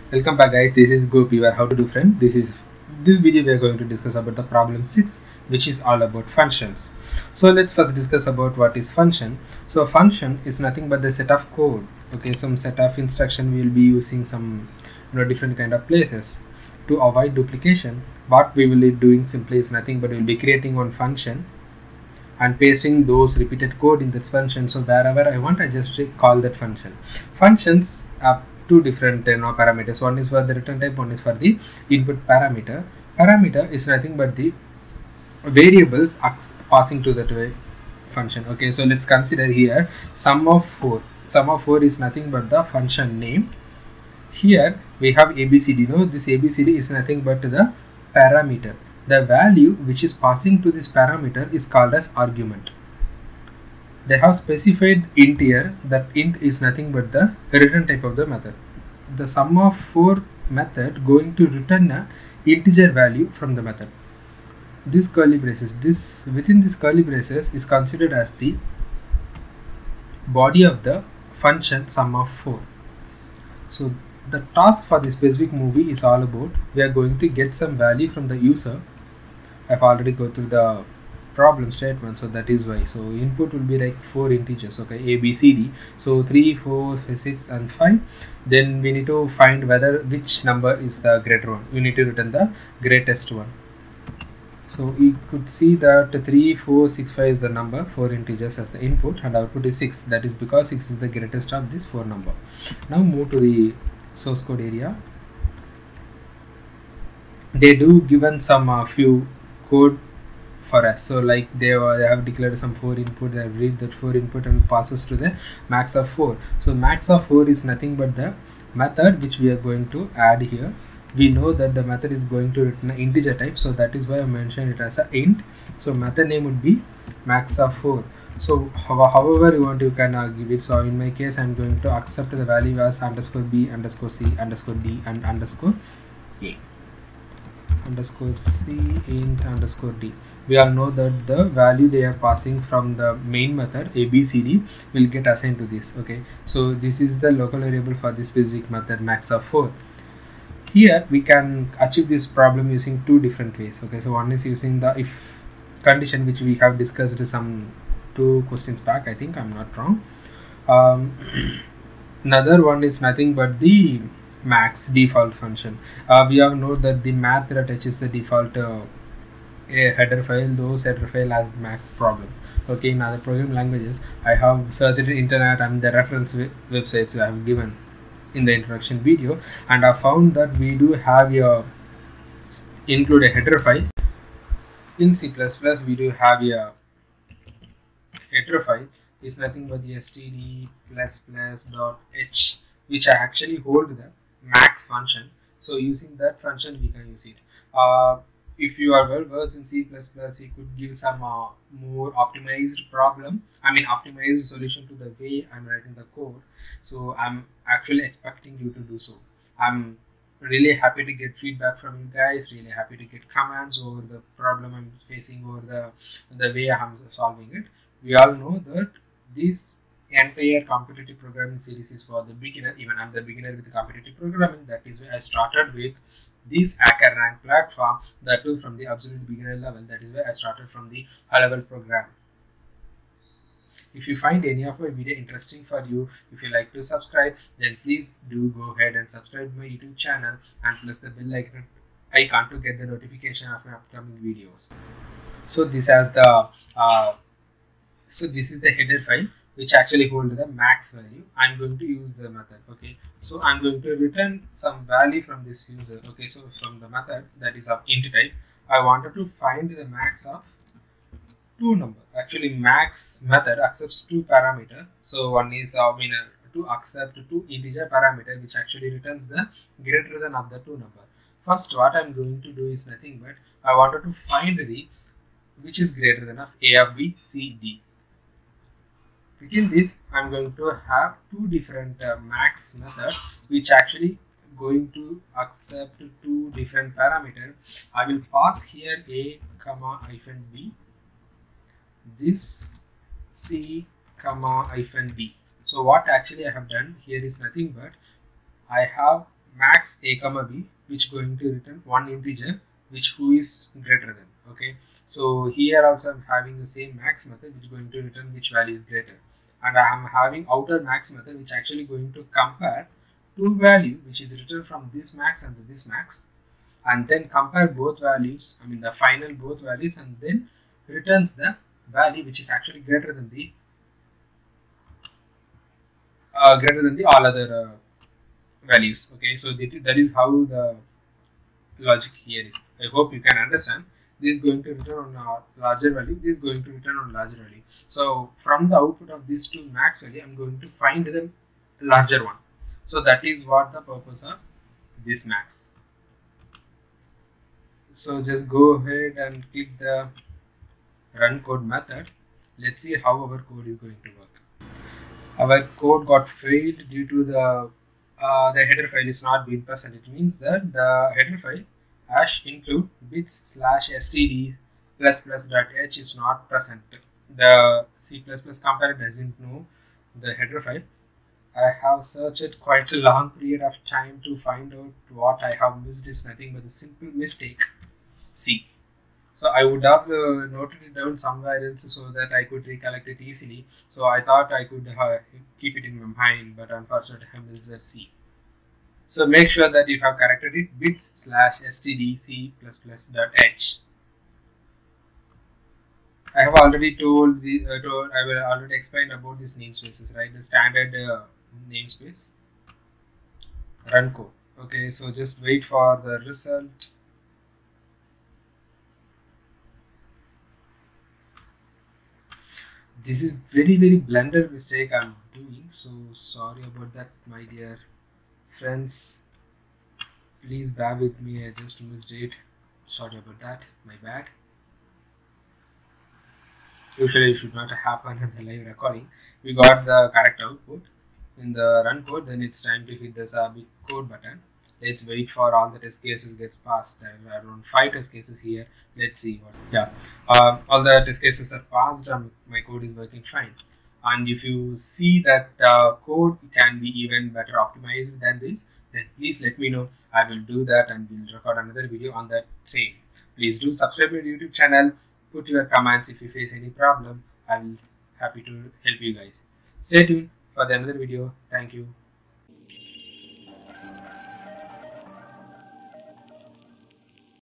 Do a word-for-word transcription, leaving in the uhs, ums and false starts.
Welcome back, guys. This is Gopi. Where how to do friend. This is this video we are going to discuss about the problem six, which is all about functions. So let's first discuss about what is function. So function is nothing but the set of code. Okay, some set of instruction we will be using some you know different kind of places to avoid duplication. What we will be doing simply is nothing but we will be creating one function and pasting those repeated code in this function. So wherever I want, I just call that function. Functions are two different you know, parameters. One is for the return type, one is for the input parameter. Parameter is nothing but the variables passing to that way function. Okay, so let's consider here sum of four. Sum of four is nothing but the function name. Here we have A B C D. No, this A B C D is nothing but the parameter. The value which is passing to this parameter is called as argument. They have specified int here. That int is nothing but the return type of the method. The sum of four method going to return a integer value from the method. This curly braces, this within this curly braces is considered as the body of the function sum of four. So the task for this specific movie is all about we are going to get some value from the user. I've already go through the problem statement, so that is why. So input will be like four integers, okay, A, B, C, D. So three, four, six, and five. Then we need to find whether which number is the greater one. We need to return the greatest one. So you could see that three, four, six, five is the number, four integers as the input, and output is six. That is because six is the greatest of this four number. Now move to the source code area. They do given some uh, few code for us. So like they, uh, they have declared some four input, they have read that four input and passes to the max of four. So max of four is nothing but the method which we are going to add here. We know that the method is going to return an integer type, so that is why I mentioned it as a int. So method name would be max of four. So however you want, you can uh, give it. So in my case, I am going to accept the value as underscore b underscore c underscore d and underscore a underscore c int underscore d. We all know that the value they are passing from the main method A B C D will get assigned to this. Okay, so this is the local variable for this specific method max of four. Here we can achieve this problem using two different ways. Okay, so one is using the if condition, which we have discussed some two questions back, I think I'm not wrong. Um, another one is nothing but the max default function. Uh, we have know that the math that touches the default uh, a header file, those header file has max problem. Okay, in other programming languages, I have searched the internet and the reference websites I have given in the introduction video, and I found that we do have a include a header file. In C plus plus, we do have a header file is nothing but the std plus plus dot h, which I actually hold the max function. So using that function we can use it. Uh, if you are well versed in C plus plus, you could give some uh, more optimized problem, I mean optimized solution to the way I'm writing the code. So I'm actually expecting you to do so. I'm really happy to get feedback from you guys, really happy to get comments over the problem I'm facing or the, the way I'm solving it. We all know that this entire competitive programming series is for the beginner. Even I'm the beginner with competitive programming. That is why I started with this HackerRank platform, that too from the absolute beginner level. That is why I started from the high level program. If you find any of my video interesting for you, if you like to subscribe, then please do go ahead and subscribe my YouTube channel and press the bell icon icon to get the notification of my upcoming videos. So this has the uh, so this is the header file which actually holds the max value. I'm going to use the method. Okay, so I'm going to return some value from this user. Okay, so from the method that is of int type, I wanted to find the max of two number. Actually, max method accepts two parameter. So one is uh, I mean, uh, to accept two integer parameter, which actually returns the greater than of the two number. First, what I'm going to do is nothing but I wanted to find the which is greater than of a of b, c, d. Within this, I'm going to have two different uh, max method, which actually going to accept two different parameter. I will pass here a comma hyphen b, this c comma hyphen d. So what actually I have done here is nothing but I have max a comma b, which going to return one integer which who is greater than. Okay, so here also I'm having the same max method which is going to return which value is greater, and I am having outer max method which actually going to compare two value which is returned from this max and this max, and then compare both values, I mean the final both values, and then returns the value which is actually greater than the uh, greater than the all other uh, values. Okay, so that is how the logic here is. I hope you can understand. This is going to return on a larger value, this is going to return on larger value. So from the output of these two max value, I'm going to find the larger one. So that is what the purpose of this max. So just go ahead and click the run code method. Let's see how our code is going to work. Our code got failed due to the uh, the header file is not being present. It means that the header file hash include bits slash std plus plus dot h is not present. The C plus plus compiler doesn't know the header file. I have searched quite a long period of time to find out what I have missed is nothing but a simple mistake C. So I would have uh, noted it down somewhere else so that I could recollect it easily. So I thought I could uh, keep it in my mind, but unfortunately I missed the C. So make sure that you have corrected it bits slash std c plus plus dot h. I have already told the uh, told, I will already explain about these namespaces, right? The standard uh, namespace run code. Okay, so just wait for the result. This is very very blunder mistake I'm doing, so sorry about that, my dear friends. Please bear with me, I just missed it. Sorry about that, my bad. Usually it should not happen at the live recording. We got the correct output in the run code, then it's time to hit the submit code button. Let's wait for all the test cases gets passed. There are around five test cases here. Let's see what. Yeah, uh, all the test cases are passed and my code is working fine. And if you see that uh, code can be even better optimized than this, then please let me know. I will do that and we'll record another video on that same. Please do subscribe to my YouTube channel. Put your comments if you face any problem. I will happy to help you guys. Stay tuned for the another video. Thank you.